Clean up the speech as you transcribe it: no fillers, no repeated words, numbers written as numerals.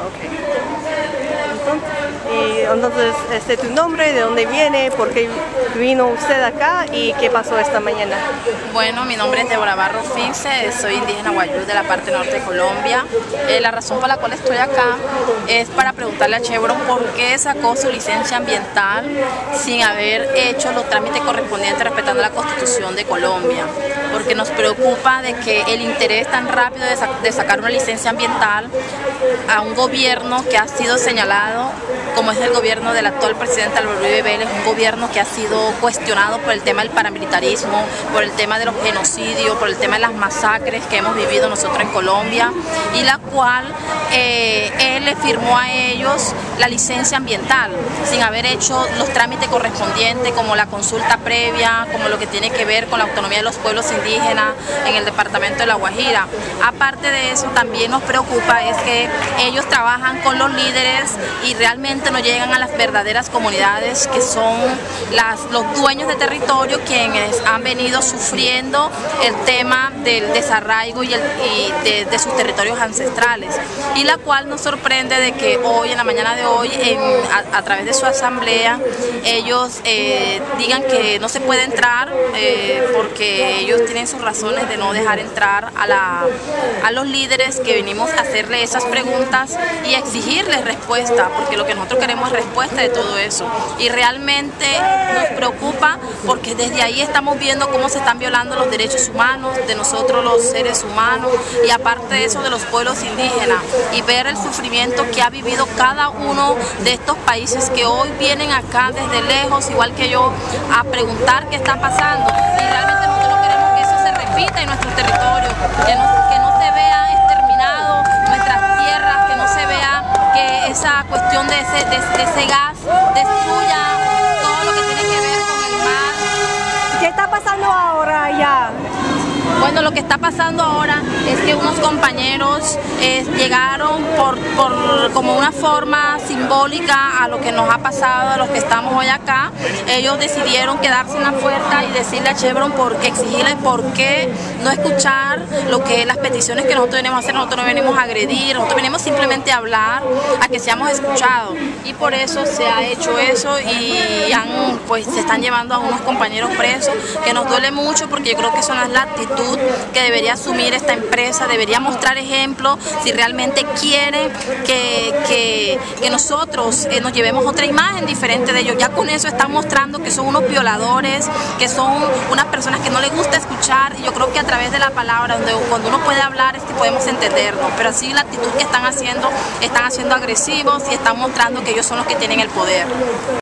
Y entonces, ¿tu nombre? ¿De dónde viene? ¿Por qué vino usted acá? ¿Y qué pasó esta mañana? Bueno, mi nombre es Débora Barros Fince, soy indígena guayú de la parte norte de Colombia. La razón por la cual estoy acá es para preguntarle a Chevron por qué sacó su licencia ambiental sin haber hecho los trámites correspondientes respetando la Constitución de Colombia. Porque nos preocupa de que el interés tan rápido de sacar una licencia ambiental a un gobierno que ha sido señalado como es el gobierno del actual presidente Álvaro Uribe Vélez, un gobierno que ha sido cuestionado por el tema del paramilitarismo, por el tema de los genocidios, por el tema de las masacres que hemos vivido nosotros en Colombia, y la cual él le firmó a ellos la licencia ambiental sin haber hecho los trámites correspondientes como la consulta previa, como lo que tiene que ver con la autonomía de los pueblos indígenas en el departamento de La Guajira. Aparte de eso, también nos preocupa es que ellos trabajan con los líderes y realmente no llegan a las verdaderas comunidades que son los dueños de territorio, quienes han venido sufriendo el tema del desarraigo y de sus territorios ancestrales, y la cual nos sorprende de que hoy, en la mañana de hoy, a través de su asamblea, ellos digan que no se puede entrar porque ellos tienen sus razones de no dejar entrar a los líderes que venimos a hacerle esas preguntas y exigirles respuesta, porque lo que nosotros queremos es respuesta de todo eso. Y realmente nos preocupa porque desde ahí estamos viendo cómo se están violando los derechos humanos de nosotros los seres humanos, y aparte de eso de los pueblos indígenas, y ver el sufrimiento que ha vivido cada uno de estos países que hoy vienen acá desde lejos, igual que yo, a preguntar qué está pasando. Y realmente nosotros no queremos que eso se repita en nuestro territorio, que no se vea exterminado nuestras tierras, que no se vea que esa cuestión de ese gas destruya todo lo que tiene que ver con el mar. ¿Qué está pasando ahora allá? Bueno, lo que está pasando ahora es que unos compañeros llegaron como una forma simbólica a lo que nos ha pasado, a los que estamos hoy acá. Ellos decidieron quedarse en la puerta y decirle a Chevron exigirle por qué no escuchar las peticiones que nosotros venimos a hacer. Nosotros no venimos a agredir, nosotros venimos simplemente a hablar, a que seamos escuchados, y por eso se ha hecho eso, y se están llevando a unos compañeros presos, que nos duele mucho porque yo creo que eso no es la actitud que debería asumir esta empresa. Debería mostrar ejemplo si realmente quiere que nosotros nos llevemos otra imagen diferente de ellos. Ya con eso están mostrando que son unos violadores, que son unas personas que no les gusta escuchar, y yo creo que a través de la palabra, cuando uno puede hablar, es que podemos entendernos, pero así la actitud que están haciendo agresivos y están mostrando que ellos son los que tienen el poder.